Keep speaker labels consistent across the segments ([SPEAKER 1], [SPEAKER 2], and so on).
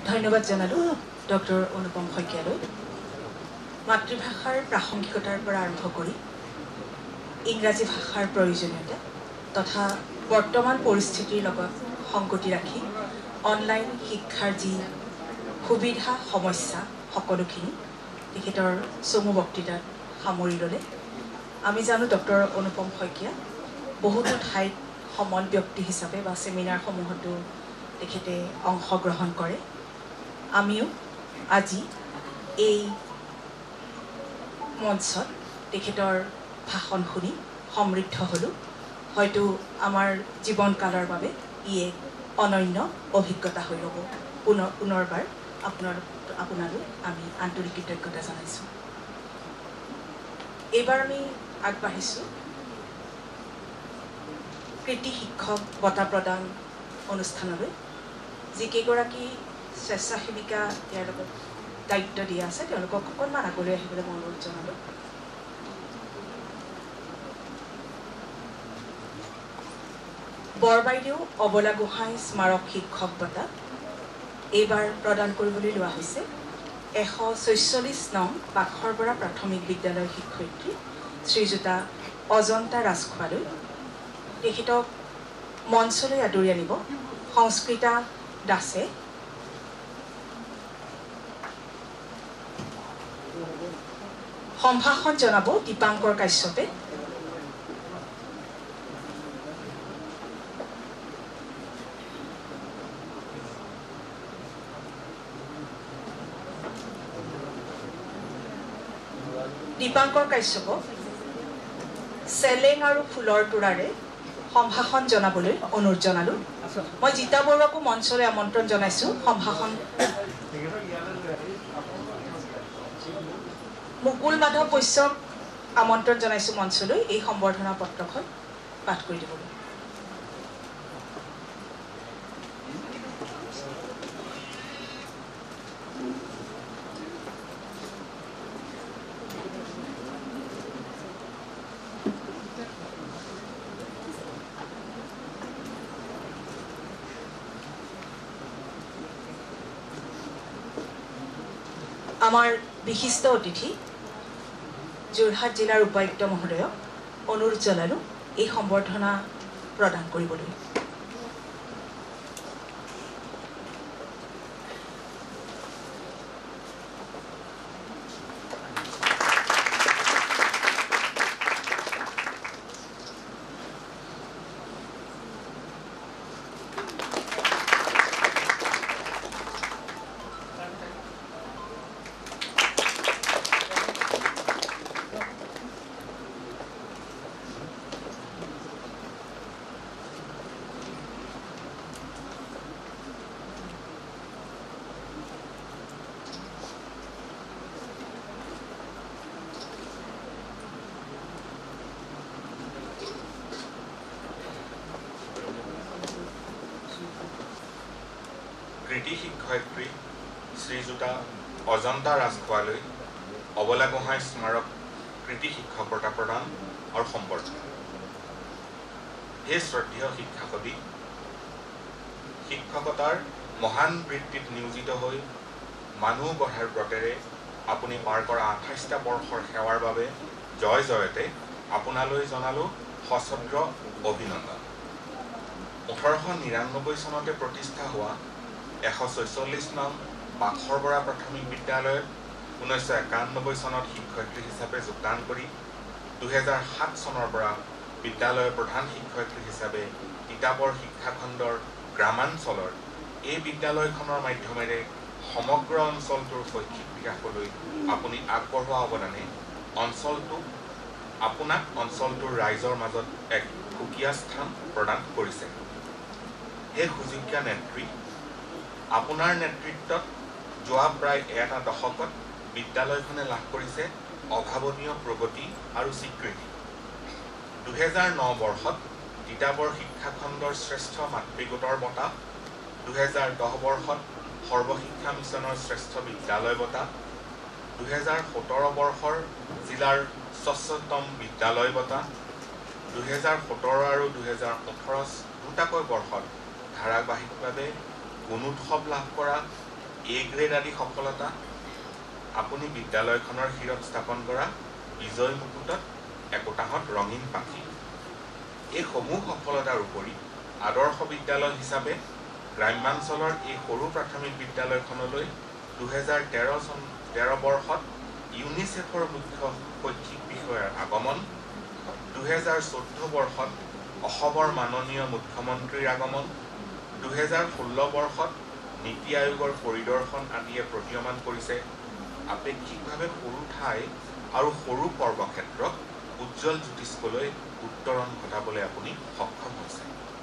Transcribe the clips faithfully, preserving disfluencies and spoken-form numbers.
[SPEAKER 1] ধন্যবাদ জানালো ডক্টৰ অনুপম শইকীয়ালৈ। মাতৃভাষাৰ প্ৰাসংগিকতাৰ পৰা আৰম্ভ কৰি ইংৰাজী ভাষাৰ প্ৰয়োজনীয়তা তথা বৰ্তমান পৰিস্থিতিৰ লগত সংগতি ৰাখি অনলাইন শিক্ষাৰ যি সুবিধা সমস্যা সকলোখিনি তেখেতৰ চমু বক্তৃতাত সামৰি ল'লে। আমি জানো ডক্টৰ অনুপম শইকীয়া বহুতো ঠাইত সমল ব্যক্তি হিচাপে বা ছেমিনাৰসমূহতো তেখেতে অংশগ্ৰহণ কৰে। আমিও আজি এই মঞ্চত তেখেতৰ ভাষণ শুনি সমৃদ্ধ হলোঁ। হয়তো আমাৰ জীৱনকালৰ বাবে ই এক অনন্য অভিজ্ঞতা হৈ ৰ'ব। পুনৰ পুনৰবাৰ আপোনাৰ আপোনালৈ আমি আন্তৰিক কৃতজ্ঞতা জনাইছোঁ। এইবাৰ আমি আগবাঢ়িছোঁ কৃতি শিক্ষক বঁটা প্ৰদান অনুষ্ঠানলৈ। যিকেইগৰাকী স্বেচ্ছাসেৱিকা ইয়াৰ লগত দায়িত্ব দিয়া আছে তেওঁলোকক অকণমান আগলৈ আহিবলৈ মই অনুৰোধ জনালোঁ। বৰবাইদেউ অবলা গোহাঁই স্মাৰক শিক্ষক বঁটা এইবাৰ প্ৰদান কৰিবলৈ লোৱা হৈছে এশ ছয়চল্লিছ নং বাখৰবৰা প্ৰাথমিক বিদ্যালয়ৰ শিক্ষয়িত্ৰী শ্ৰীযুতা অজন্তা ৰাজখোৱালৈ। তেখেতক মঞ্চলৈ আদৰি আনিব সংস্কৃতা দাসে। সম্ভাষণ জনাব দীপাংকৰ কাশ্যপে। দীপাংকৰ কাশ্যপক চেলেং আৰু ফুলৰ তোৰাৰে সম্ভাষণ জনাবলৈ অনুৰোধ জনালোঁ। মই জিতা বৰুৱাকো মঞ্চলৈ আমন্ত্ৰণ জনাইছোঁ সম্ভাষণ। মুকুল মাধৱ বৈশ্যক আমন্ত্ৰণ জনাইছোঁ মঞ্চলৈ এই সম্বৰ্ধনা পত্ৰখন পাঠ কৰি দিবলৈ। আমাৰ বিশিষ্ট অতিথি যোৰহাট জিলাৰ উপায়ুক্ত মহোদয়ক অনুৰোধ জনালোঁ এই সম্বৰ্ধনা প্ৰদান কৰিবলৈ।
[SPEAKER 2] কৃতি শিক্ষয়িত্ৰী শ্ৰীযুতা অজন্তা ৰাজখোৱালৈ অবলা গোহাঁই স্মাৰক কৃতি শিক্ষক বঁটা প্ৰদান আৰু সম্বৰ্ধনা। হে শ্ৰদ্ধেয় শিক্ষাকবি, শিক্ষকতাৰ মহান বৃত্তিত নিয়োজিত হৈ মানুহ গঢ়াৰ ব্ৰতেৰে আপুনি পাৰ কৰা আঠাইছটা বৰ্ষৰ সেৱাৰ বাবে জয় জয়তে আপোনালৈ জনালোঁ সশ্ৰদ্ধ অভিনন্দন। ওঠৰশ নিৰান্নব্বৈ চনতে প্ৰতিষ্ঠা হোৱা এশ ছয়চল্লিছ নং বাখৰবৰা প্ৰাথমিক বিদ্যালয়ত ঊনৈছশ একানব্বৈ চনত শিক্ষয়িত্ৰী হিচাপে যোগদান কৰি দুহেজাৰ সাত চনৰ পৰা বিদ্যালয়ৰ প্ৰধান শিক্ষয়িত্ৰী হিচাপে কিতাপৰ শিক্ষাখণ্ডৰ গ্ৰামাঞ্চলৰ এই বিদ্যালয়খনৰ মাধ্যমেৰে সমগ্ৰ অঞ্চলটোৰ শৈক্ষিক বিকাশলৈ আপুনি আগবঢ়োৱা অৱদানে অঞ্চলটোক আপোনাক অঞ্চলটোৰ ৰাইজৰ মাজত এক সুকীয়া স্থান প্ৰদান কৰিছে। এই সুযোগ্য নেত্ৰী, আপোনাৰ নেতৃত্বত যোৱা প্ৰায় এটা দশকত বিদ্যালয়খনে লাভ কৰিছে অভাৱনীয় প্ৰগতি আৰু স্বীকৃতি। দুহেজাৰ ন বৰ্ষত কিতাপৰ শিক্ষাখণ্ডৰ শ্ৰেষ্ঠ মাতৃগোটৰ বঁটা, দুহেজাৰ দহ বৰ্ষত সৰ্বশিক্ষা মিছনৰ শ্ৰেষ্ঠ বিদ্যালয় বঁটা, দুহেজাৰ সোতৰ বৰ্ষৰ জিলাৰ স্বচ্ছতম বিদ্যালয় বঁটা, দুহেজাৰ সোতৰ আৰু দুহেজাৰ ওঠৰ দুটাকৈ বৰ্ষত ধাৰাবাহিকভাৱে গুণোৎসৱ লাভ কৰা এ গ্ৰেড আদি সফলতা আপুনি বিদ্যালয়খনৰ শিৰত স্থাপন কৰা বিজয় মুকুটত একোটাহত ৰঙীন পাখি। এই সমূহ সফলতাৰ উপৰি আদৰ্শ বিদ্যালয় হিচাপে গ্ৰাম্যাঞ্চলৰ এই সৰু প্ৰাথমিক বিদ্যালয়খনলৈ দুহেজাৰ তেৰ চন তেৰ বৰ্ষত ইউনিচেফৰ মুখ্য শৈক্ষিক বিষয়াৰ আগমন, দুহেজাৰ চৈধ্য বৰ্ষত অসমৰ মাননীয় মুখ্যমন্ত্ৰীৰ আগমন, দুহেজাৰ ষোল্ল বৰ্ষত নীতি আয়োগৰ পৰিদৰ্শন আদিয়ে প্ৰতীয়মান কৰিছে আপেক্ষিকভাৱে সৰু ঠাই আৰু সৰু কৰ্মক্ষেত্ৰত উজ্জ্বল জ্যোতিষ্কলৈ উত্তৰণ ঘটাবলৈ আপুনি সক্ষম হৈছে।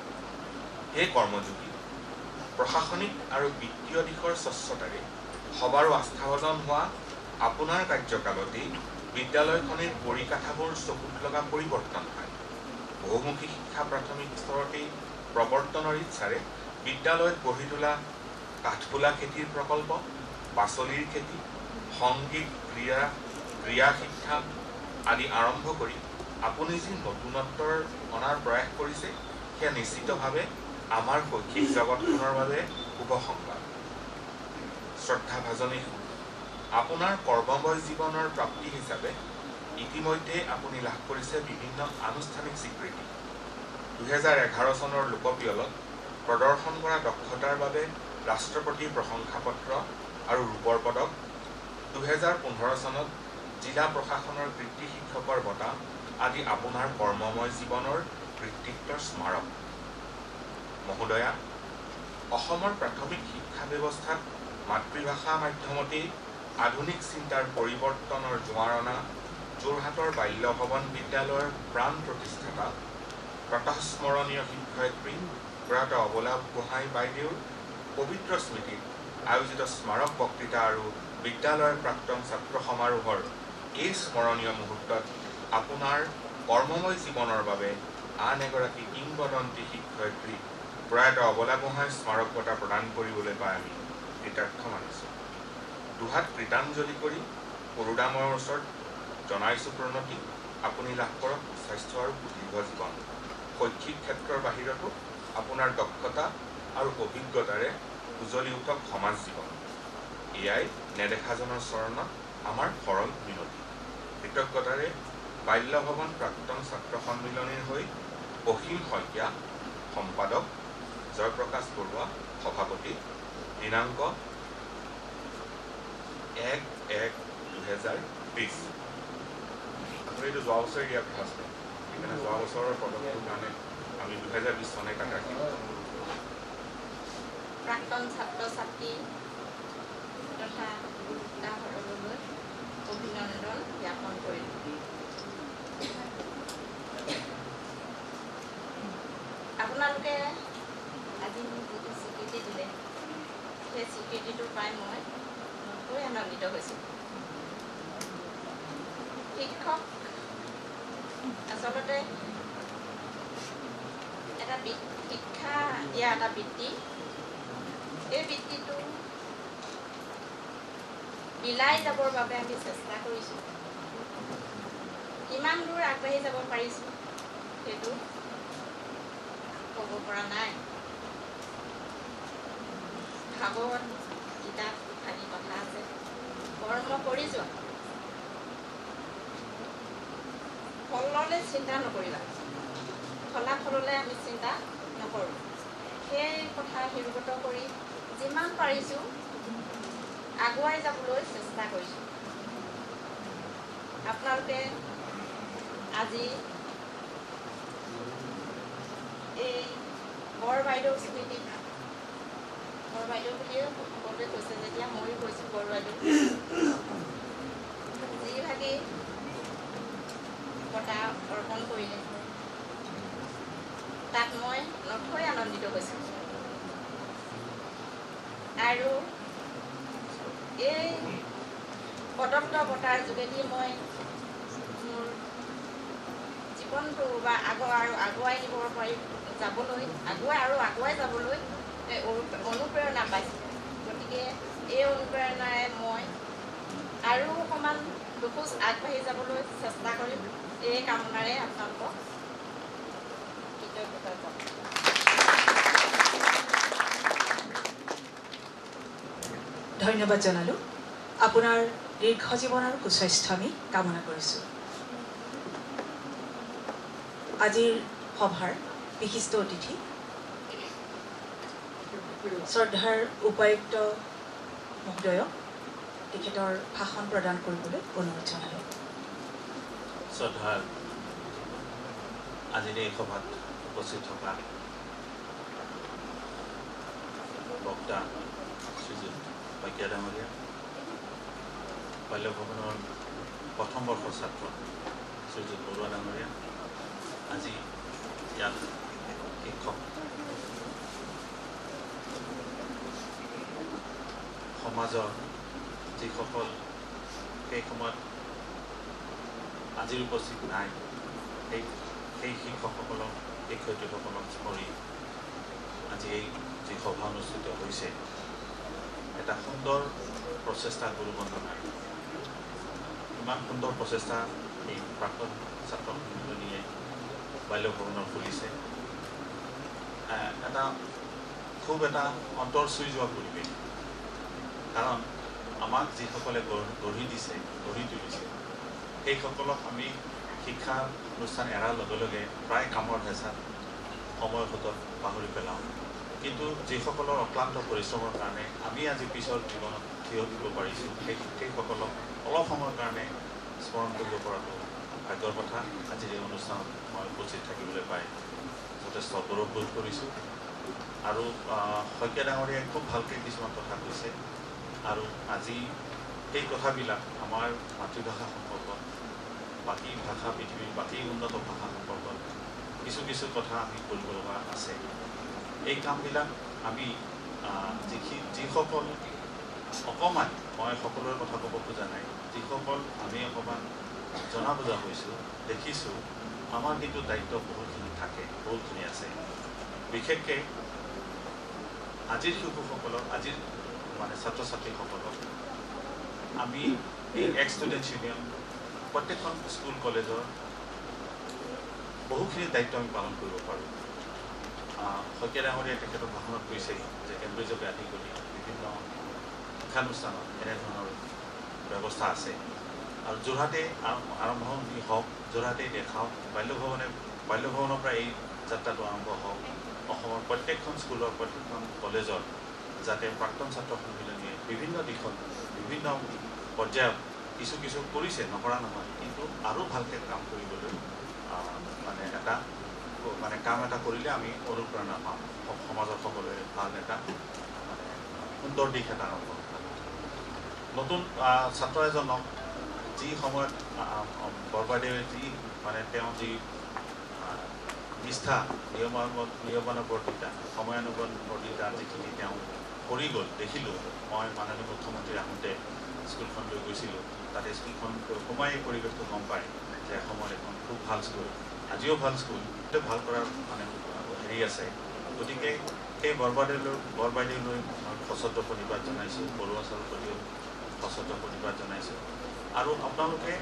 [SPEAKER 2] এই কৰ্মযোগী প্ৰশাসনিক আৰু বিত্তীয় দিশৰ স্বচ্ছতাৰে সবাৰো আস্থাভাজন হোৱা আপোনাৰ কাৰ্যকালতেই বিদ্যালয়খনিৰ পৰিকাঠাবোৰ চকুত লগা পৰিৱৰ্তন হয়। বহুমুখী শিক্ষা প্ৰাথমিক স্তৰতেই প্ৰৱৰ্তনৰ ইচ্ছাৰে বিদ্যালয়ত গঢ়ি তোলা কাঠফুলা খেতিৰ প্ৰকল্প, পাচলিৰ খেতি, সংগীত, ক্ৰীড়া ক্ৰীড়া শিক্ষা আদি আৰম্ভ কৰি আপুনি যি নতুনত্বৰ অনাৰ প্ৰয়াস কৰিছে সেয়া নিশ্চিতভাৱে আমাৰ শৈক্ষিক জগতখনৰ বাবে শুভ সংবাদ। শ্ৰদ্ধাভাজনী আপোনাৰ কৰ্মময় জীৱনৰ প্ৰাপ্তি হিচাপে ইতিমধ্যে আপুনি লাভ কৰিছে বিভিন্ন আনুষ্ঠানিক স্বীকৃতি। দুহেজাৰ এঘাৰ চনৰ লোকপিয়লত প্ৰদৰ্শন কৰা দক্ষতাৰ বাবে ৰাষ্ট্ৰপতিৰ প্ৰশংসাপত্ৰ আৰু ৰূপৰ পদক, দুহেজাৰ পোন্ধৰ চনত জিলা প্ৰশাসনৰ কৃতি শিক্ষকৰ বঁটা আদি আপোনাৰ কৰ্মময় জীৱনৰ কৃতিত্বৰ স্মাৰক। মহোদয়া, অসমৰ প্ৰাথমিক শিক্ষা ব্যৱস্থাত মাতৃভাষা মাধ্যমতেই আধুনিক চিন্তাৰ পৰিৱৰ্তনৰ জোৱাৰ অনা যোৰহাটৰ বাল্য ভৱন বিদ্যালয়ৰ প্ৰাণ প্ৰতিষ্ঠাতা প্ৰাতঃস্মৰণীয় শিক্ষয়িত্ৰী প্ৰয়াত অবলা গোহাঁই বাইদেউৰ পবিত্ৰ স্মৃতিত আয়োজিত স্মাৰক বক্তৃতা আৰু বিদ্যালয়ৰ প্ৰাক্তন ছাত্ৰ সমাৰোহৰ এই স্মৰণীয় মুহূৰ্তত আপোনাৰ কৰ্মময় জীৱনৰ বাবে আন এগৰাকী কিংবদন্তী শিক্ষয়িত্ৰী প্ৰয়াত অবলা গোহাঁই স্মাৰক বঁটা প্ৰদান কৰিবলৈ পাই আমি কৃতাৰ্থ মানিছোঁ। দুহাত কৃতাঞ্জলি কৰি কৰোদামৰ ওচৰত জনাইছোঁ প্ৰণতি, আপুনি লাভ কৰক স্বাস্থ্য আৰু দীৰ্ঘ জীৱন। শৈক্ষিক ক্ষেত্ৰৰ বাহিৰতো আপোনাৰ দক্ষতা আৰু অভিজ্ঞতাৰে উজ্বলি উঠক সমাজ জীৱন। এয়াই নেদেখাজনৰ চৰণত আমাৰ সৰল মিনতি। কৃতজ্ঞতাৰে বাল্য ভৱন প্ৰাক্তন ছাত্ৰ সন্মিলনীৰ হৈ অসীম শইকীয়া সম্পাদক, জয়প্ৰকাশ বৰুৱা সভাপতি, দিনাংক এক এক দুহেজাৰ বিশ। এইটো যোৱা বছৰ ইয়াৰ কথা আছিলে, সেইকাৰণে যোৱা বছৰৰ পদকটোৰ কাৰণে আমি দুহেজাৰ বিশ চনে কাটা
[SPEAKER 3] প্ৰাক্তন ছাত্ৰ ছাত্ৰী তথা সকললৈ অভিনন্দন জ্ঞাপন কৰিলোঁ। আপোনালোকে আজি মোক যিটো স্বীকৃতি দিলে সেই স্বীকৃতিটো পাই মই নথৈ আনন্দিত হৈছোঁ। শিক্ষক আচলতে এটা শিক্ষা দিয়া এটা বৃত্তি, এই বৃত্তিটো বিলাই যাবৰ বাবে আমি চেষ্টা কৰিছোঁ। কিমান দূৰ আগবাঢ়ি যাব পাৰিছোঁ সেইটো ক'ব পৰা নাই। ভাগৱত গীতাত আদি কথা আছে, কৰ্ম কৰি যোৱা, ফললৈ চিন্তা নকৰিবা, ফলাফললৈ আমি চিন্তা নকৰোঁ। সেই কথা শিৰোগত কৰি যিমান পাৰিছোঁ আগুৱাই যাবলৈ চেষ্টা কৰিছোঁ। আপোনালোকে আজি এই বৰ বাইদেউ স্মৃতিত, বৰ বাইদেউ বুলিয়ে সকলোৱে কৈছে যেতিয়া ময়ো কৈছোঁ বৰ বাইদেউ, যিভাগেই বঁটা অৰ্পণ কৰিলে তাত মই নথৈ আনন্দিত হৈছোঁ। আৰু এই প্ৰদত্ত বঁটাৰ যোগেদি মই মোৰ জীৱনটো বা আগৰ আৰু আগুৱাই নিব পাৰি যাবলৈ আগুৱাই আৰু আগুৱাই যাবলৈ অনুপ্ৰেৰণা পাইছোঁ। গতিকে এই অনুপ্ৰেৰণাৰে মই আৰু অকণমান দুখোজ আগবাঢ়ি যাবলৈ চেষ্টা কৰিম। এই কামনাৰে আপোনালোকক কৃতজ্ঞতা পাম।
[SPEAKER 1] ধন্যবাদ জনালোঁ। আপোনাৰ দীৰ্ঘ জীৱন আৰু সুস্বাস্থ্য আমি কামনা কৰিছোঁ। আজিৰ সভাৰ বিশিষ্ট অতিথি শ্ৰদ্ধাৰ উপায়ুক্ত মহোদয়ক তেখেতৰ ভাষণ প্ৰদান কৰিবলৈ অনুৰোধ জনালোঁ।
[SPEAKER 4] শ্ৰদ্ধাৰ আজিৰ এই সভাত উপস্থিত থকা বক্তা শ্ৰীযুত শইকীয়া ডাঙৰীয়া, বাল্য ভৱনৰ প্ৰথম বৰ্ষৰ ছাত্ৰ শ্ৰীযুত বৰুৱা ডাঙৰীয়া, আজি ইয়াত শিক্ষক সমাজৰ যিসকল সেই সময়ত আজিৰ উপস্থিত নাই, সেই সেই শিক্ষকসকলক শিক্ষয়িত্ৰীসকলক স্মৰি আজি এই যি সভা অনুষ্ঠিত হৈছে, এটা সুন্দৰ প্ৰচেষ্টা গুৰু বন্দনাৰ। ইমান সুন্দৰ প্ৰচেষ্টা এই প্ৰাক্তন ছাত্ৰ সন্মিলনীয়ে বাল্য ভৱনৰ খুলিছে। এটা খুব এটা অন্তৰ চুই যোৱা পৰিৱেশ, কাৰণ আমাক যিসকলে গঢ়ি দিছে, গঢ়ি তুলিছে, সেইসকলক আমি শিক্ষা অনুষ্ঠান এৰাৰ লগে লগে প্ৰায় কামৰ হেঁচাত সময় সুতত পাহৰি পেলাওঁ। কিন্তু যিসকলৰ অক্লান্ত পৰিশ্ৰমৰ কাৰণে আমি আজি পিছৰ জীৱনত থিয় দিব পাৰিছোঁ, সেই সেইসকলক অলপ সময়ৰ কাৰণে স্মৰণ কৰিব পৰাটো ভাগ্যৰ কথা। আজিৰ এই অনুষ্ঠানত মই উপস্থিত থাকিবলৈ পাই যথেষ্ট গৌৰৱবোধ কৰিছোঁ। আৰু শইকীয়া ডাঙৰীয়াই খুব ভালকৈ কিছুমান কথা কৈছে, আৰু আজি সেই কথাবিলাক আমাৰ মাতৃভাষা সম্পৰ্কত, বাকী ভাষা পৃথিৱীৰ বাকী উন্নত ভাষা সম্পৰ্কত কিছু কিছু কথা আমি কৰিব লগা আছে। এই কামবিলাক আমি যিখি যিসকল অকণমান, মই সকলোৰে কথা ক'ব খোজা নাই, যিসকল আমি অকণমান জনা বুজা হৈছোঁ, দেখিছোঁ, আমাৰ কিন্তু দায়িত্ব বহুতখিনি থাকে, বহুতখিনি আছে। বিশেষকৈ আজিৰ শিশুসকলক, আজিৰ মানে ছাত্ৰ ছাত্ৰীসকলক আমি এই এক্স ষ্টুডেণ্টছ ইউনিয়ন প্ৰত্যেকখন স্কুল কলেজৰ বহুখিনি দায়িত্ব আমি পালন কৰিব পাৰোঁ। শইকীয়া ডাঙৰীয়াই তেখেতৰ ভাষণত কৈছে যে কেম্ব্ৰিজকে আদি কৰি বিভিন্ন শিক্ষানুষ্ঠানত এনেধৰণৰ ব্যৱস্থা আছে, আৰু যোৰহাটে আৰম্ভণি হওক, যোৰহাটেই দেখাওক, বাল্যভৱনে বাল্যভৱনৰ পৰা এই যাত্ৰাটো আৰম্ভ হওক। অসমৰ প্ৰত্যেকখন স্কুলৰ, প্ৰত্যেকখন কলেজৰ যাতে প্ৰাক্তন ছাত্ৰ সন্মিলনীয়ে বিভিন্ন দিশত, বিভিন্ন পৰ্যায়ত কিছু কিছু কৰিছে, নকৰা নহয়, কিন্তু আৰু ভালকৈ কাম কৰিবলৈ মানে এটা মানে কাম এটা কৰিলে আমি অনুপ্ৰেৰণা পাম, সমাজৰ সকলোৱে ভাল এটা মানে সুন্দৰ দিশ এটা আৰম্ভ হ'ব। নতুন ছাত্ৰ এজনক যি সময়ত বৰবাদেৱে যি মানে তেওঁ যি নিষ্ঠা, নিয়মানুৱ নিয়মানুৱৰ্তিতা, সময়ানুৱৰ্তিতা যিখিনি তেওঁ কৰি গ'ল দেখিলোঁ। মই মাননীয় মুখ্যমন্ত্ৰী আহোঁতে স্কুলখন লৈ গৈছিলোঁ, তাতে স্কুলখন সোমাই এই পৰিৱেশটো গম পায় যে এসময়ত এখন খুব ভাল স্কুল, আজিও ভাল স্কুল, ভাল কৰাৰ মানে হেৰি আছে। গতিকে সেই বৰবাদেলৈ বৰবাদেউলৈ মই সশ্ৰদ্ধ প্ৰণিপাত জনাইছোঁ, বৰুৱা ছাৰৰ প্ৰতিও সশ্ৰদ্ধ প্ৰণিপাত জনাইছোঁ। আৰু আপোনালোকে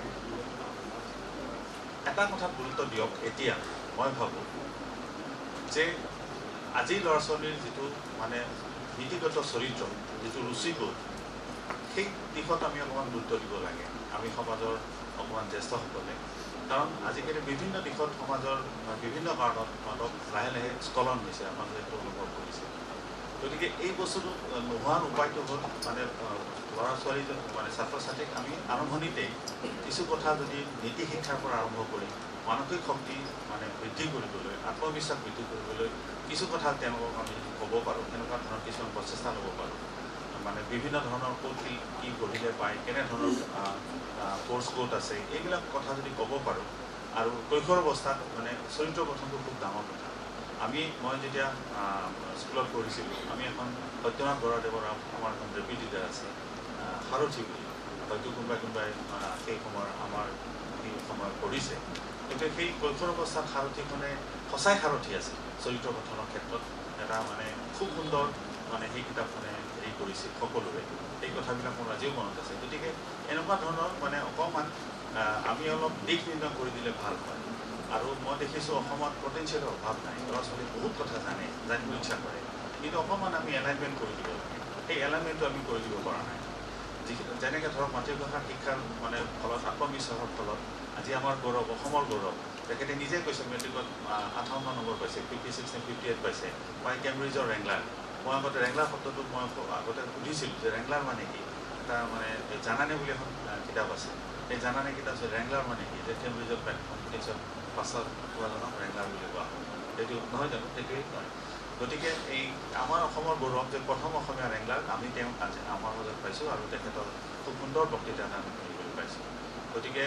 [SPEAKER 4] এটা কথাত গুৰুত্ব দিয়ক, এতিয়া মই ভাবোঁ যে আজিৰ ল'ৰা ছোৱালীৰ যিটো মানে নীতিগত চৰিত্ৰ, যিটো ৰুচিবোধ, সেই দিশত আমি অকণমান গুৰুত্ব দিব লাগে, আমি সমাজৰ অকণমান জ্যেষ্ঠসকলে। কাৰণ আজিকালি বিভিন্ন দিশত সমাজৰ বিভিন্ন কাৰণত মাদক লাহে লাহে স্খলন হৈছে, আপোনালোকে এইটো অনুভৱ কৰিছে। গতিকে এই বস্তুটো নোহোৱাৰ উপায়টো হ'ল মানে ল'ৰা ছোৱালী মানে ছাত্ৰ ছাত্ৰীক আমি আৰম্ভণিতেই কিছু কথা যদি নীতি শিক্ষাৰ পৰা আৰম্ভ কৰি মানসিক শক্তি মানে বৃদ্ধি কৰিবলৈ, আত্মবিশ্বাস বৃদ্ধি কৰিবলৈ কিছু কথা তেওঁলোকক আমি যদি ক'ব পাৰোঁ, তেনেকুৱা ধৰণৰ কিছুমান প্ৰচেষ্টা ল'ব পাৰোঁ। মানে বিভিন্ন ধৰণৰ ক'ত কি কি পঢ়িলে পায়, কেনেধৰণৰ কোৰ্চ ক'ত আছে, এইবিলাক কথা যদি ক'ব পাৰোঁ। আৰু কৈশোৰ অৱস্থাত মানে চৰিত্ৰ গঠনটো খুব ডাঙৰ কথা। আমি মই যেতিয়া স্কুলত পঢ়িছিলোঁ, আমি এখন সত্যনাথ বৰাদেৱৰ আমাৰ এখন ৰেপিড ৰিডাৰ আছে, সাৰথি বুলি, হয়তো কোনোবাই কোনোবাই সেই সময়ৰ আমাৰ সেই সময়ত পঢ়িছে। কিন্তু সেই কৈশোৰ অৱস্থাত সাৰথিখনে সঁচাই সাৰথি আছিল চৰিত্ৰ গঠনৰ ক্ষেত্ৰত, এটা মানে খুব সুন্দৰ মানে সেই কিতাপখনে হেৰি কৰিছিল সকলোৰে। এই কথাবিলাক মোৰ আজিও মনত আছে। গতিকে এনেকুৱা ধৰণৰ মানে অকণমান আমি অলপ দিশ নিৰ্ণয় কৰি দিলে ভাল হয়। আৰু মই দেখিছোঁ অসমত পটেঞ্চিয়েলৰ অভাৱ নাই, ল'ৰা ছোৱালী বহুত কথা জানে, জানিব ইচ্ছা কৰে, কিন্তু অকণমান আমি এলাইনমেণ্ট কৰি দিব লাগে। সেই এলাইনমেণ্টটো আমি কৰি দিব পৰা নাই। যিখিনি যেনেকৈ ধৰক মাতৃভাষাৰ শিক্ষাৰ মানে ফলত আত্মবিশ্বাসৰ ফলত আজি আমাৰ গৌৰৱ, অসমৰ গৌৰৱ। তেখেতে নিজে কৈছে মেট্ৰিকত আঠাৱন্ন নম্বৰ পাইছে, ফিফটি ছিক্স নে ফিফটি এইট পাইছে, পাই কেম্ব্ৰিজৰ ৰেংলাৰ। মই আগতে ৰেংলাৰ শব্দটো মই আগতে সুধিছিলোঁ যে ৰেংলাৰ মানে কি। এটা মানে জানানে বুলি এখন কিতাপ আছে, এই জানানে কিতাপ আছে ৰেংলাৰ মানে কি, যে কেম্ব্ৰিজৰ কম্পিটিশ্যন পাছত পোৱাজনক ৰেংলাৰ বুলি কোৱা হয়। সেইটো নহয় জানো? সেইটোৱেই নহয়। গতিকে এই আমাৰ অসমৰ গৌৰৱ যে প্ৰথম অসমীয়া ৰেংলাৰ আমি তেওঁক আজি আমাৰ মাজত পাইছোঁ আৰু তেখেতৰ খুব সুন্দৰ বক্তৃতা আমি শুনিবলৈ পাইছোঁ। গতিকে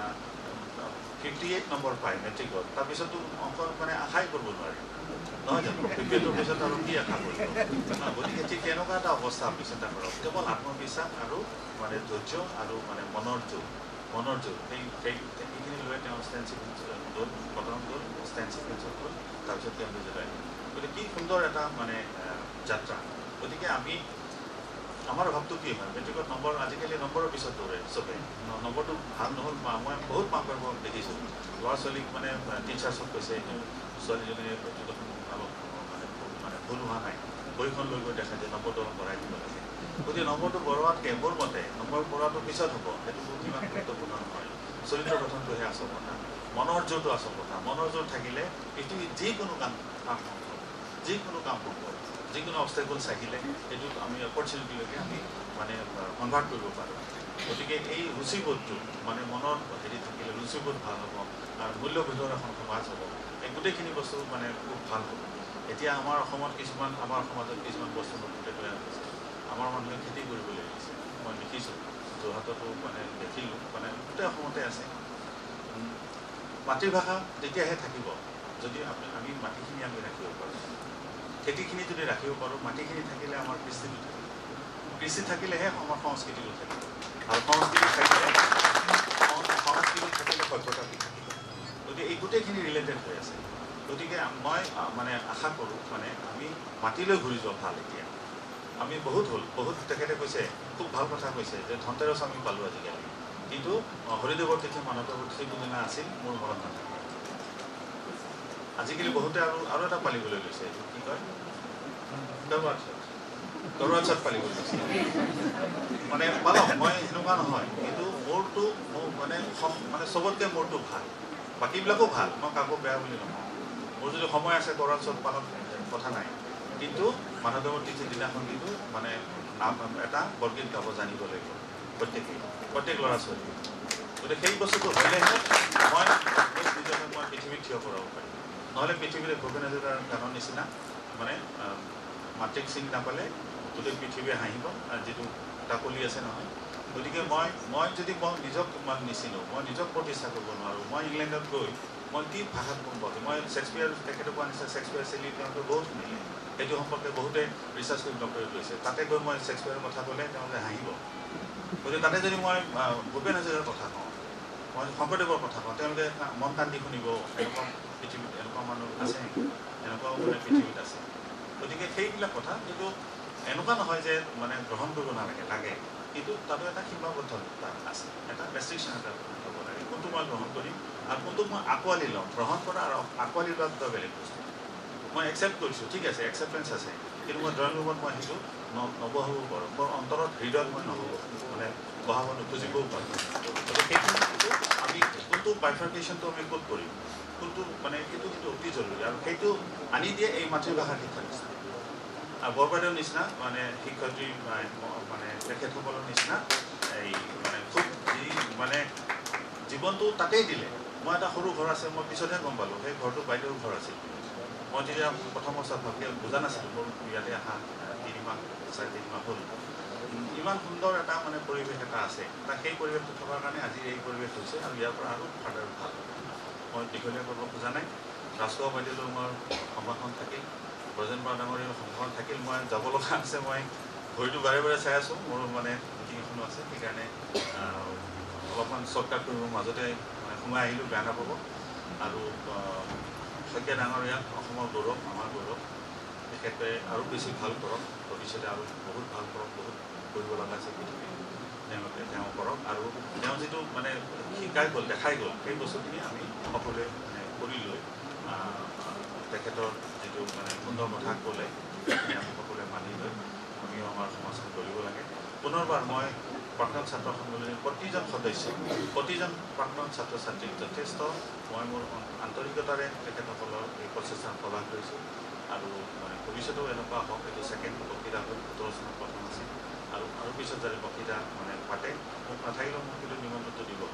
[SPEAKER 4] ফিফটি এইট নম্বৰ পায় মেট্ৰিকত, তাৰপিছতো অংক মানে আশাই কৰিব নোৱাৰি, নহয় জানো? ফিফটি এইটৰ পিছত আৰু কি আশা কৰিব? গতিকে ঠিক তেনেকুৱা এটা অৱস্থা আপুনি চিন্তা কৰক। কেৱল আত্মবিশ্বাস আৰু মানে ধৈৰ্য আৰু মানে মনৰ জোৰ, মনৰ জোৰ সেই সেই সেইখিনি লৈ তেওঁ ষ্টেঞ্চিল গ'ল, কটন গ'ল, ষ্টেঞ্চিল পেঞ্চত গ'ল, তাৰপিছত কেম্ব্ৰিজত আহিল। গতিকে কি সুন্দৰ এটা মানে যাত্ৰা। গতিকে আমি আমাৰ ভাৱটো কি হয়, মেট্ৰিকত নম্বৰ আজিকালি নম্বৰৰ পিছত দৌৰে চবে, নম্বৰটো ভাল নহ'ল। মই বহুত মাক বাপেকক দেখিছোঁ ল'ৰা ছোৱালীক মানে টিচাৰ্ছক কৈছে ছোৱালীজনীয়ে মেট্ৰিকত অলপ মানে মানে ভুল হোৱা নাই, বহীখন লৈ গৈ দেখাই যে নম্বৰটো অলপ বঢ়াই দিব লাগে। গতিকে নম্বৰটো বঢ়োৱাতকৈ মোৰ মতে নম্বৰ বঢ়োৱাটো পিছত হ'ব, সেইটো বহুত ইমান গুৰুত্বপূৰ্ণ নহয়। চৰিত্ৰ গঠনটোহে আচল কথা, মনৰ জোৰটো আচল কথা। মনৰ জোৰ থাকিলে পৃথিৱীত যিকোনো কাম কাম সম্ভৱ, যিকোনো কাম সম্ভৱ। যিকোনো অবষ্টেকলছ আহিলে সেইটোত আমি অপৰচুনিটিলৈকে আমি মানে কনভাৰ্ট কৰিব পাৰোঁ। গতিকে এই ৰুচিবোধটো মানে মনৰ হেৰি থাকিলে ৰুচিবোধ ভাল হ'ব আৰু মূল্যবোধৰ এখন সমাজ হ'ব। এই গোটেইখিনি বস্তু মানে খুব ভাল হ'ব। এতিয়া আমাৰ অসমত কিছুমান আমাৰ সমাজত কিছুমান বস্তু নতুনকৈ তৈয়াৰ হৈছে। আমাৰ মানুহে খেতি কৰিবলৈ লাগিছে, মই দেখিছোঁ যোৰহাটতো মানে দেখিলোঁ, মানে গোটেই অসমতে আছে। মাতৃভাষা তেতিয়াহে থাকিব যদি আমি আমি মাটিখিনি আমি ৰাখিব পাৰোঁ, খেতিখিনি যদি ৰাখিব পাৰোঁ। মাটিখিনি থাকিলে আমাৰ কৃষিটো থাকিব, কৃষি থাকিলেহে আমাৰ সংস্কৃতিটো থাকিব, আৰু সংস্কৃতি থাকিলে সংস্কৃতি থাকিলে সভ্যতাটো থাকিব। গতিকে এই গোটেইখিনি ৰিলেটেড হৈ আছে। গতিকে মই মানে আশা কৰোঁ মানে আমি মাটিলৈ ঘূৰি যোৱা ভাল। এতিয়া আমি বহুত হ'ল, বহুত তেখেতে কৈছে খুব ভাল কথা কৈছে যে ধনতেৰছ আমি পালোঁ আজিকালি, কিন্তু হৰিদেৱৰ তিথি মাধৱদেৱৰ তিথি কোনদিনা আছিল মোৰ মনত নাথাকে। আজিকালি বহুতে আৰু আৰু এটা পালিবলৈ লৈছে, এইটো কি কয় কৰৱা চৌথ, কৰৱা চৌথ পালিবলৈ লৈছে। মানে পালক, মই সেনেকুৱা নহয়, কিন্তু মোৰটো মোৰ মানে মানে চবতকৈ মোৰটো ভাল, বাকীবিলাকো ভাল, মই কাকো বেয়া বুলি নকওঁ। মোৰ যদি সময় আছে কৰৱা চৌথ পালক কথা নাই, কিন্তু মাধৱদেৱৰ তিথিৰ দিনাখন কিন্তু মানে নাম এটা বৰগীত গাব জানিব লাগিব প্ৰত্যেকেই, প্ৰত্যেক ল'ৰা ছোৱালী। গতিকে সেই বস্তুটো হ'লেহে মই নিজকে মই পৃথিৱীত থিয় কৰাব পাৰিম। নহ'লে পৃথিৱীৰে ভূপেন হাজৰিকাৰ গানৰ নিচিনা মানে মাতৃক চিনি নাপালে গোটেই পৃথিৱীয়ে হাঁহিব, যিটো কাকলি আছে নহয়। গতিকে মই মই যদি মই নিজক মই নিচিনো, মই নিজক প্ৰতিষ্ঠা কৰিব নোৱাৰোঁ। মই ইংলেণ্ডত গৈ মই কি ভাষাত ক'ম পাৰোঁ? মই শ্বেক্সপিয়াৰ তেখেতে কোৱা নিচিনা শ্বেক্সপিয়াৰ চেলি তেওঁলোকে বহুত শুনিলে, সেইটো সম্পৰ্কে বহুতে ৰিচাৰ্চ কৰি ডক্টৰেট লৈছে। তাতে গৈ মই শ্বেক্সপিয়াৰৰ কথা ক'লে তেওঁলোকে হাঁহিব। গতিকে তাতে যদি মই ভূপেন হাজৰিকাৰ কথা কওঁ, মই শংকৰদেৱৰ কথা কওঁ, তেওঁলোকে মন কান্দি শুনিব। এনেকুৱা পৃথিৱীত এনেকুৱা মানুহ আছে, এনেকুৱাও মানে পৃথিৱীত আছে। গতিকে সেইবিলাক কথা কিন্তু এনেকুৱা নহয় যে মানে গ্ৰহণ কৰিব নালাগে, লাগে, কিন্তু তাতো এটা সীমাবদ্ধতা আছে, এটা ৰেষ্ট্ৰিকশ্যন এটা হ'ব লাগে। কোনটো মই গ্ৰহণ কৰিম আৰু কোনটোক মই আঁকোৱালি ল'ম। গ্ৰহণ কৰা আৰু আঁকোৱালি লোৱা দুটা বেলেগ বস্তু। মই একচেপ্ট কৰিছোঁ, ঠিক আছে, একচেপ্টেঞ্চ আছে, কিন্তু মই ড্ৰয়িং ৰুমত মই সেইটো ন নবহাব পাৰোঁ, মোৰ অন্তৰত হৃদয়ত মই নহ'ব মানে বহাব নুখুজিবও পাৰোঁ। গতিকে সেইটো আমি কোনটো বাইফাৰ্কেশ্যনটো আমি ক'ত কৰিম, কোনটো মানে সেইটো কিন্তু অতি জৰুৰী। আৰু সেইটো আনি দিয়ে এই মাতৃভাষাৰ শিক্ষা নিচিনা আৰু বৰবাদেউৰ নিচিনা মানে শিক্ষয়িত্ৰী মানে তেখেতসকলৰ নিচিনা এই মানে খুব যি মানে জীৱনটো তাতেই দিলে। মই এটা সৰু ঘৰ আছে, মই পিছতহে গম পালোঁ সেই ঘৰটো বাইদেউৰ ঘৰ আছিল। মই তেতিয়া প্ৰথম অৱস্থাত ভালকৈ বুজা নাছিলোঁ, মোৰ ইয়াতে অহা তিনিমাহ চাৰে তিনিমাহ হ'ল। ইমান সুন্দৰ এটা মানে পৰিৱেশ এটা আছে, তাক সেই পৰিৱেশটো থকাৰ কাৰণে আজি এই পৰিৱেশ হৈছে আৰু ইয়াৰ পৰা আৰু ফাৰ্ডাৰ ভাল। মই দীঘলীয়া কৰিব খোজা নাই। ৰাজখোৱা বাইদেউলৈ মোৰ সম্ভাষণ থাকিল, ব্ৰজেন বৰা ডাঙৰীৰ সম্ভাষণ থাকিল। মই যাব লগা আছে, মই ঘড়ীটো বাৰে বাৰে চাই আছোঁ, মোৰ মানে মিটিং এখনো আছে, সেইকাৰণে অলপমান শ্বৰ্টকাট কৰিব মাজতে মানে সোমাই আহিলোঁ, বেয়া নাপাব। আৰু শইকীয়া ডাঙৰীয়াক অসমৰ গৌৰৱ, আমাৰ গৌৰৱ, তেখেতে আৰু বেছি ভাল কৰক, ভৱিষ্যতে আৰু বহুত ভাল কৰক, বহুত কৰিব লগা আছে পৃথিৱীত, তেওঁলোকে তেওঁ কৰক। আৰু তেওঁ যিটো মানে শিকাই গ'ল, দেখাই গ'ল, সেই বস্তুখিনি আমি সকলোৱে মানে কৰি লৈ তেখেতৰ যিটো মানে সুন্দৰ কথা ক'লে, সেইখিনি আমি সকলোৱে মানি লৈ আমিও আমাৰ সমাজখন পুনৰবাৰ মই প্ৰাক্তন ছাত্ৰ সন্মিলনীৰ প্ৰতিজন সদস্য প্ৰতিজন প্ৰাক্তন ছাত্ৰ ছাত্ৰীক যথেষ্ট মই মোৰ আন্তৰিকতাৰে তেখেতসকলৰ এই প্ৰচেষ্টাত প্ৰদান কৰিছোঁ আৰু মানে ভৱিষ্যতেও এনেকুৱা হওক এইটো ছেকেণ্ড বক্তৃতা হ'ল সোতৰ চনত প্ৰথম আছিল আৰু আৰু পিছত যদি বক্তৃতা মানে পাতে মোক নাথাকিলেও মোক কিন্তু নিমন্ত্ৰণটো দিব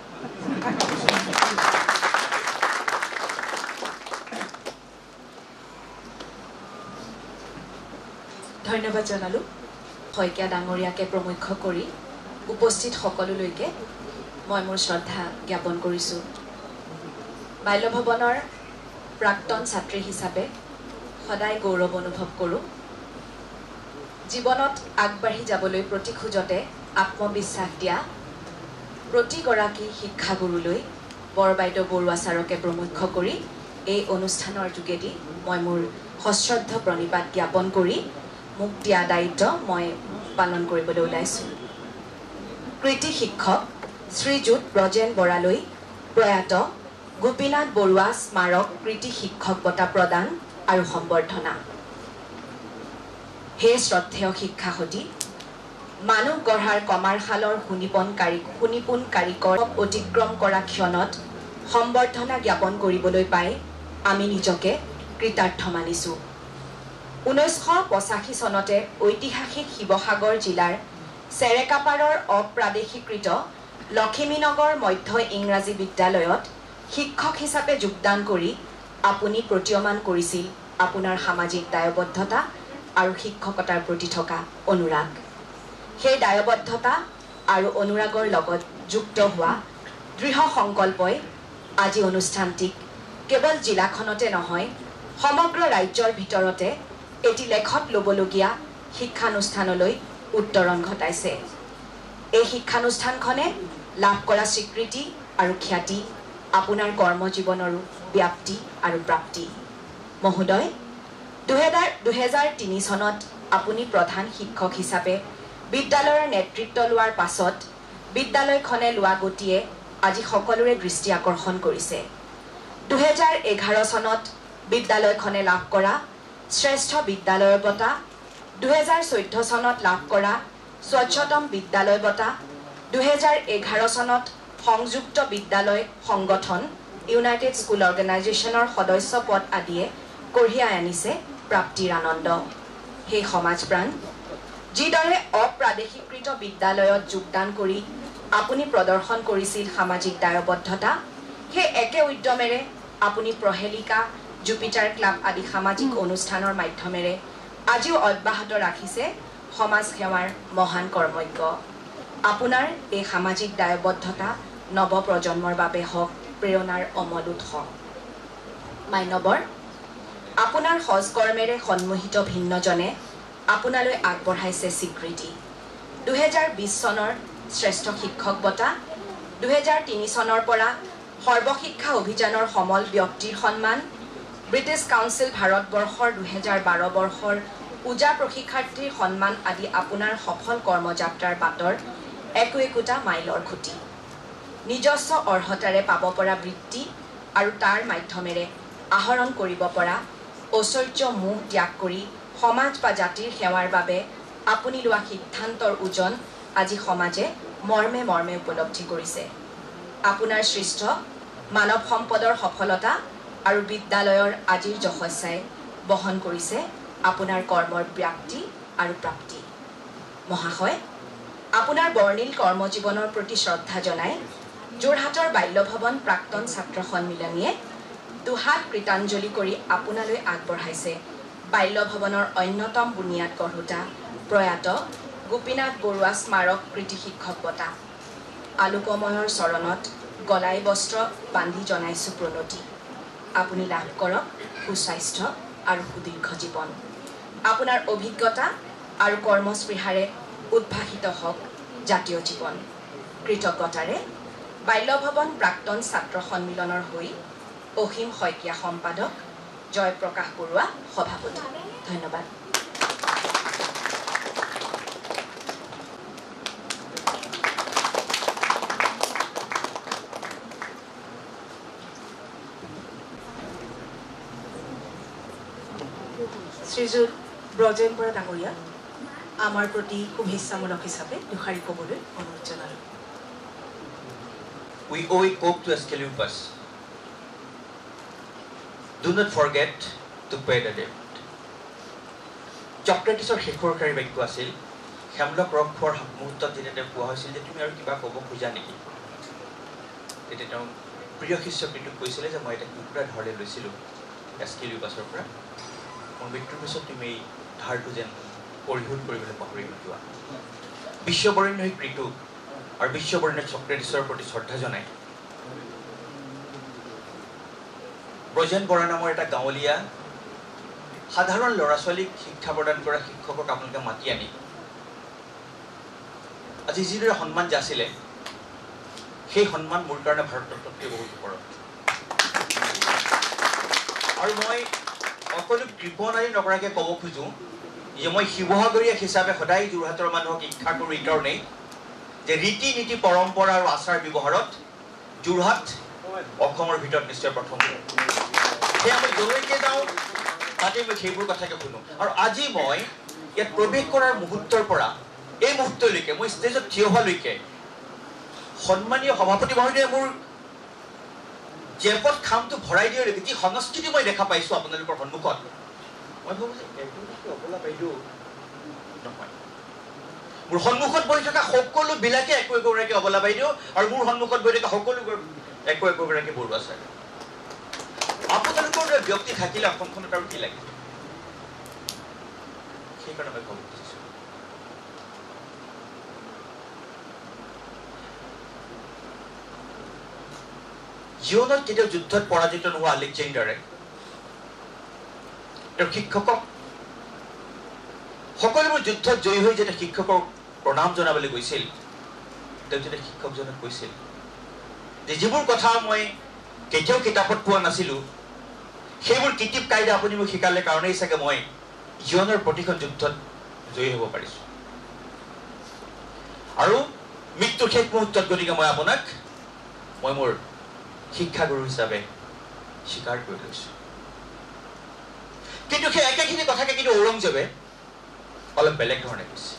[SPEAKER 1] ধন্যবাদ জনালোঁ শইকীয়া ডাঙৰীয়াকে প্ৰমুখ্য কৰি উপস্থিত সকলোলৈকে মই মোৰ শ্ৰদ্ধা জ্ঞাপন কৰিছোঁ বাল্য ভৱনৰ প্ৰাক্তন ছাত্ৰী হিচাপে সদায় গৌৰৱ অনুভৱ কৰোঁ জীৱনত আগবাঢ়ি যাবলৈ প্ৰতি খোজতে আত্মবিশ্বাস দিয়া প্ৰতিগৰাকী শিক্ষাগুৰুলৈ বৰবাইদেউ বৰুৱা ছাৰকে প্ৰমুখ্য কৰি এই অনুষ্ঠানৰ যোগেদি মই মোৰ সশ্ৰদ্ধ প্ৰণিপাত জ্ঞাপন কৰি মোক দিয়া দায়িত্ব মই পালন কৰিবলৈ ওলাইছোঁ কৃতি শিক্ষক শ্ৰীযুত ব্ৰজেন বৰালৈ প্ৰয়াত গোপীনাথ বৰুৱা স্মাৰক কৃতি শিক্ষক বঁটা প্ৰদান আৰু সম্বৰ্ধনা হে শ্ৰদ্ধেয় শিক্ষাসতী মানুহ গঢ়াৰ কমাৰশালৰ সুনিপনকাৰী সুনিপুণ কাৰিকৰ অতিক্ৰম কৰা ক্ষণত সম্বৰ্ধনা জ্ঞাপন কৰিবলৈ পাই আমি নিজকে কৃতাৰ্থ মানিছোঁ ঊনৈছশ পঁচাশী চনতে ঐতিহাসিক শিৱসাগৰ জিলাৰ চেৰেকাপাৰৰ অপ্ৰাদেশীকৃত লখিমীনগৰ মধ্য ইংৰাজী বিদ্যালয়ত শিক্ষক হিচাপে যোগদান কৰি আপুনি প্ৰতীয়মান কৰিছিল আপোনাৰ সামাজিক দায়বদ্ধতা আৰু শিক্ষকতাৰ প্ৰতি থকা অনুৰাগ সেই দায়বদ্ধতা আৰু অনুৰাগৰ লগত যুক্ত হোৱা দৃঢ় সংকল্পই আজি অনুষ্ঠানটিক কেৱল জিলাখনতে নহয় সমগ্ৰ ৰাজ্যৰ ভিতৰতে এটি লেখত ল'বলগীয়া শিক্ষানুষ্ঠানলৈ উত্তৰণ ঘটাইছে এই শিক্ষানুষ্ঠানখনে লাভ কৰা স্বীকৃতি আৰু খ্যাতি আপোনাৰ কৰ্মজীৱনৰো ব্যাপ্তি আৰু প্ৰাপ্তি মহোদয় দুহেজাৰ দুহেজাৰ তিনি চনত আপুনি প্ৰধান শিক্ষক হিচাপে বিদ্যালয়ৰ নেতৃত্ব লোৱাৰ পাছত বিদ্যালয়খনে লোৱা গতিয়ে আজি সকলোৰে দৃষ্টি আকৰ্ষণ কৰিছে দুহেজাৰ এঘাৰ চনত বিদ্যালয়খনে লাভ কৰা শ্ৰেষ্ঠ বিদ্যালয়ৰ বঁটা দুহেজাৰ চৈধ্য চনত লাভ কৰা স্বচ্ছতম বিদ্যালয় বঁটা দুহেজাৰ এঘাৰ চনত সংযুক্ত বিদ্যালয় সংগঠন ইউনাইটেড স্কুল অৰ্গেনাইজেশ্যনৰ সদস্য পদ আদিয়ে কঢ়িয়াই আনিছে প্ৰাপ্তিৰ আনন্দ সেই সমাজপ্ৰাণ যিদৰে অপ্ৰাদেশীকৃত বিদ্যালয়ত যোগদান কৰি আপুনি প্ৰদৰ্শন কৰিছিল সামাজিক দায়বদ্ধতা সেই একে উদ্যমেৰে আপুনি প্ৰহেলিকা জুপিটাৰ ক্লাব আদি সামাজিক অনুষ্ঠানৰ মাধ্যমেৰে আজিও অব্যাহত ৰাখিছে সমাজ সেৱাৰ মহান কৰ্মজ্ঞ আপোনাৰ এই সামাজিক দায়বদ্ধতা নৱ প্ৰজন্মৰ বাবে হওক প্ৰেৰণাৰ অমল উৎস মান্যবৰ আপোনাৰ সজ কৰ্মেৰে সন্মোহিত ভিন্নজনে আপোনালৈ আগবঢ়াইছে স্বীকৃতি দুহেজাৰ বিশ চনৰ শ্ৰেষ্ঠ শিক্ষক বঁটা দুহেজাৰ তিনি চনৰ পৰা সৰ্বশিক্ষা অভিযানৰ সমল ব্যক্তিৰ সন্মান ব্ৰিটিছ কাউন্সিল ভাৰতবৰ্ষৰ দুহেজাৰ বাৰ বৰ্ষৰ পূজা প্ৰশিক্ষাৰ্থীৰ সন্মান আদি আপোনাৰ সফল কৰ্মযাত্ৰাৰ বাটৰ একো একোটা মাইলৰ খুঁটি নিজস্ব অৰ্হতাৰে পাব পৰা বৃত্তি আৰু তাৰ মাধ্যমেৰে আহৰণ কৰিব পৰা ঐশ্বৰ্য মোহ ত্যাগ কৰি সমাজ বা জাতিৰ সেৱাৰ বাবে আপুনি লোৱা সিদ্ধান্তৰ ওজন আজি সমাজে মৰ্মে মৰ্মে উপলব্ধি কৰিছে আপোনাৰ সৃষ্ট মানৱ সম্পদৰ সফলতা আৰু বিদ্যালয়ৰ আজিৰ যশস্যাই বহন কৰিছে আপোনাৰ কৰ্মৰ ব্যাপ্তি আৰু প্ৰাপ্তি মহাশয় আপোনাৰ বৰ্ণিল কৰ্মজীৱনৰ প্ৰতি শ্ৰদ্ধা জনাই যোৰহাটৰ বাল্যভৱন প্ৰাক্তন ছাত্ৰ সন্মিলনীয়ে দুহাত কৃতাঞ্জলি কৰি আপোনালৈ আগবঢ়াইছে বাল্যভৱনৰ অন্যতম বুনিয়াদ গঢ়োতা প্ৰয়াত গোপীনাথ বৰুৱা স্মাৰক কৃতি শিক্ষক বঁটা আলোকময়ৰ চৰণত গলাই বস্ত্ৰ বান্ধি জনাইছোঁ প্ৰণতি আপুনি লাভ কৰক সুস্বাস্থ্য আৰু সুদীৰ্ঘ জীৱন আপোনাৰ অভিজ্ঞতা আৰু কৰ্মস্পৃহাৰে উদ্ভাসিত হওক জাতীয় জীৱন কৃতজ্ঞতাৰে বাল্যভৱন প্ৰাক্তন ছাত্ৰ সন্মিলনৰ হৈ অসীম শইকীয়া সম্পাদক জয়প্ৰকাশ বৰুৱা সভাপতি ধন্যবাদ শ্ৰীযুত ব্ৰজেন বৰা ডাঙৰীয়া আমাৰ প্ৰতি শুভেচ্ছামূলক হিচাপে দুখাৰী ক'বলৈ অনুৰোধ জনালোঁ।
[SPEAKER 5] We owe a cope to Asclepius. Do not forget to pay the debt. Socrates' শেষৰ শাৰী বাক্য আছিল, হেমলক ৰস খোৱাৰ মুহূৰ্তত যেতিয়া তেওঁ কোৱা হৈছিল যে তুমি আৰু কিবা ক'ব খোজা নেকি? তেতিয়া তেওঁ প্ৰিয় শিষ্যকৃতক কৈছিলে যে মই এটা টুকুৰা ধাৰলৈ লৈছিলোঁ এস্কেলিপাছৰ পৰা, মোৰ মৃত্যুৰ পিছত তুমি এই ধাৰটো যেন পৰিশোধ কৰিবলৈ পাহৰি নোযোৱা। বিশ্ববৰেণ্য সেই কৃতু আৰু বিশ্ববৰেণ্য চক্ৰেটিছৰ প্ৰতি শ্ৰদ্ধা জনাই ব্ৰজেন বৰা নামৰ এটা গাঁৱলীয়া সাধাৰণ ল'ৰা ছোৱালীক শিক্ষা প্ৰদান কৰা শিক্ষকক আপোনালোকে মাতি আনি আজি যিদৰে সন্মান যাচিলে সেই সন্মান মোৰ কাৰণে ভাৰতৰত্নতকৈ বহুত ওপৰত। আৰু মই সকলো কৃপণাৰী নকৰাকৈ ক'ব খোজো যে মই শিৱসাগৰীয়া হিচাপে সদায় যোৰহাটৰ মানুহক শিক্ষা কৰোঁ এইকাৰণেই যে ৰীতি নীতি পৰম্পৰা আৰু আচাৰ ব্যৱহাৰত যোৰহাট অসমৰ ভিতৰত নিশ্চয় প্ৰথম। সেয়া মই যলৈকে যাওঁ তাতে মই সেইবোৰ কথাকে শুনো। আৰু আজি মই ইয়াত প্ৰৱেশ কৰাৰ মুহূৰ্তৰ পৰা এই মুহূৰ্তলৈকে মই ষ্টেজত থিয় হোৱালৈকে সন্মানীয় সভাপতি মহোদয়ে মোৰ জেপত খামটো ভৰাই দিয়ালৈকে যি সংস্কৃতি মই দেখা পাইছোঁ আপোনালোকৰ সন্মুখত, মই ভাবোঁ যে এইটো অবলা বাইদেউ নহয়। মোৰ সন্মুখত বহি থকা সকলোবিলাকে একো একোগৰাকী অবলা বাইদেউ আৰু মোৰ সন্মুখত বহি থকা সকলো একো একোগৰাকী বৰুৱা ছাৰ। আপোনালোকৰ দৰে ব্যক্তি থাকিলে অসমখনত আৰু কি লাগে? সেইকাৰণে মই ক'ব খুজিছোঁ জীৱনত কেতিয়াও যুদ্ধত পৰাজিত নোহোৱা আলেকজেণ্ডাৰে তেওঁৰ শিক্ষকক সকলোবোৰ যুদ্ধত জয়ী হৈ যেতিয়া শিক্ষকক প্ৰণাম জনাবলৈ গৈছিল, তেওঁ যেতিয়া শিক্ষকজনক কৈছিল যে যিবোৰ কথা মই কেতিয়াও কিতাপত পোৱা নাছিলোঁ সেইবোৰ কিতাপ কাইদা আপুনি মোক শিকালে কাৰণেই চাগে মই জীৱনৰ প্ৰতিখন যুদ্ধত জয়ী হ'ব পাৰিছোঁ। আৰু মৃত্যুৰ শেষ মুহূৰ্তত গতিকে মই আপোনাক মই মোৰ শিক্ষাগুৰু হিচাপে স্বীকাৰ কৰি লৈছোঁ। কিন্তু সেই একেখিনি কথাকে কিন্তু ঔৰংজেবে অলপ বেলেগ ধৰণে কৈছে।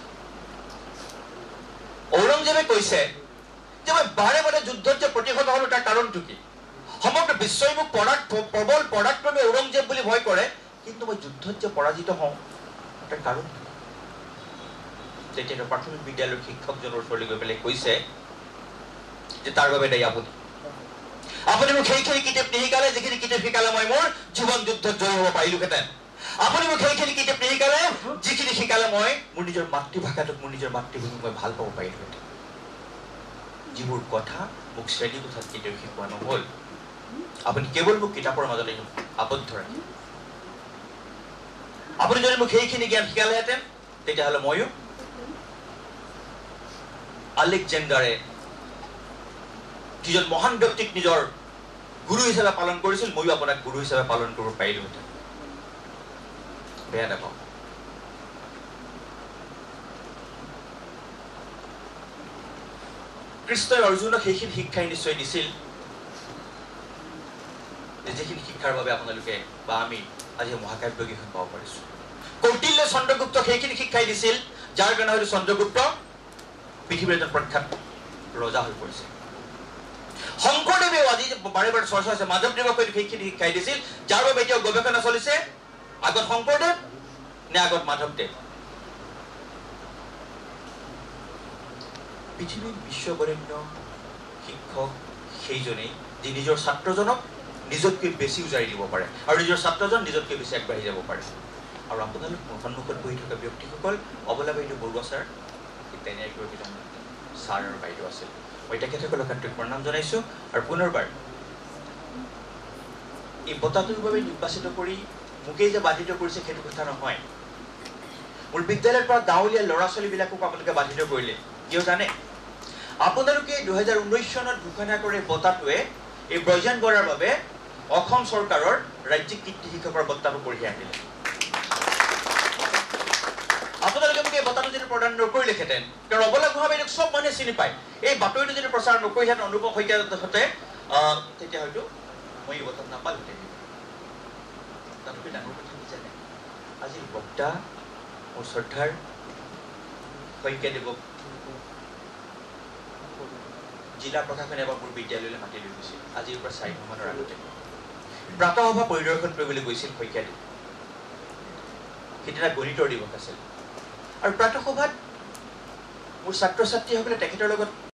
[SPEAKER 5] ঔৰংজেবে কৈছে যে মই বাৰে বাৰে যুদ্ধত যে প্ৰতিহত হ'লো তাৰ কাৰণটো কি? সমগ্ৰ বিশ্বই মোক প্ৰবল পৰাক্ৰমী ঔৰংজেব বুলি ভয় কৰে, কিন্তু মই যুদ্ধত যে পৰাজিত হওঁ তাৰ কাৰণ কি? তেতিয়া প্ৰাথমিক বিদ্যালয়ৰ শিক্ষকজনৰ ওচৰলৈ গৈ পেলাই কৈছে যে তাৰ বাবে দায়ী আপুনি। আপুনি মোক সেইখিনি কিতাপ নিশিকালে যিখিনি কিতাপ শিকালে মই মোৰ জীৱন যুদ্ধত জয়ী হ'ব পাৰিলোহেঁতেন। আপুনি মোক সেইখিনি কিতাপ নিশিকালে যিখিনি শিকালে মই মোৰ নিজৰ মাতৃভাষাটোক মোৰ নিজৰ মাতৃভূমিক মই ভাল পাব পাৰিলোহেঁতেন। যিবোৰ কথা মোক শ্ৰেণীকোঠাত কেতিয়াও শিকোৱা নহ'ল, আপুনি কেৱল মোক কিতাপৰ মাজতে আবদ্ধ ৰাখি আপুনি যদি মোক সেইখিনি জ্ঞান শিকালেহেঁতেন তেতিয়াহ'লে ময়ো আলেকজেণ্ডাৰে যিজন মহান ব্যক্তিক নিজৰ গুৰু হিচাপে পালন কৰিছিল ময়ো আপোনাক গুৰু হিচাপে পালন কৰিব পাৰিলোহেঁতেন। বেয়া নাপাওঁ। কৃষ্ণই অৰ্জুনক সেইখিনি শিক্ষাই নিশ্চয় দিছিল যিখিনি শিক্ষাৰ বাবে আপোনালোকে বা আমি আজি মহাকাব্যকেইখন পাব পাৰিছোঁ। কৌটিল্য চন্দ্ৰগুপ্তক সেইখিনি শিক্ষাই দিছিল যাৰ কাৰণে হয়তো চন্দ্ৰগুপ্ত পৃথিৱীৰ এজন প্ৰখ্যাত ৰজা হৈ পৰিছে। শংকৰদেৱেও আজি বাৰে বাৰে চৰ্চা হৈছে মাধৱদেৱক সেইখিনি শিক্ষাই দিছিল যাৰ বাবে এতিয়াও গৱেষণা চলিছে আগত শংকৰদেৱ নে আগত মাধৱদেৱ। পৃথিৱীৰ বিশ্ববৰেণ্য শিক্ষক সেইজনেই যি নিজৰ ছাত্ৰজনক নিজতকৈ বেছি উজাৰি দিব পাৰে আৰু নিজৰ ছাত্ৰজন নিজতকৈ বেছি আগবাঢ়ি যাব পাৰে। আৰু আপোনালোক মোৰ সন্মুখত বহি থকা ব্যক্তিসকল অবলা বাইদেউ বৰুৱা ছাৰ তেনে একগৰাকীজন ছাৰ আৰু বাইদেউ আছিল। মই তেখেতসকলক হাতত প্ৰণাম জনাইছোঁ আৰু পুনৰবাৰ এই বঁটাটোৰ বাবে নিৰ্বাচিত কৰি মোকেই যে বাধিত কৰিছে সেইটো কথা নহয়। মোৰ বিদ্যালয়ৰ পৰা গাঁৱলীয়া ল'ৰা ছোৱালীবিলাকক আপোনালোকে বাধিত কৰিলে কিয় জানে? আপোনালোকে দুহেজাৰ ঊনৈছ চনত ঘোষণা কৰে বঁটাটোৱে এই ব্ৰজেন বৰাৰ বাবে অসম চৰকাৰৰ ৰাজ্যিক কীৰ্তি শিক্ষকৰ বঁটাটো কঢ়িয়াই আনিলে। আপোনালোকে মোক এই বঁটাটো যদি প্ৰদান নকৰিলেহেঁতেন, কাৰণ অবলা গুহা বাইদেউক চব মানুহে চিনি পায়, এই বাতৰিটো যদি প্ৰচাৰ নকৰিলেহেঁতেন অনুপম শইকীয়াহঁতে তেতিয়া হয়তো মই এই বঁটাটো নাপালোহেঁতেন। তাতকৈ ডাঙৰ কথা কি জানে? আজিৰ বক্তা মোৰ শ্ৰদ্ধাৰ শইকীয়াদেৱক জিলা প্ৰশাসনে এবাৰ মোৰ বিদ্যালয়লৈ মাতি লৈ গৈছিল আজিৰ পৰা চাৰি মাহমানৰ আগতে প্ৰাতঃসভা পৰিদৰ্শন কৰিবলৈ গৈছিল শইকীয়াদেৱ সিদিনা গণিতৰ দিৱস আছিল আৰু প্ৰাতঃসভাত মোৰ ছাত্ৰ ছাত্ৰীসকলে তেখেতৰ লগত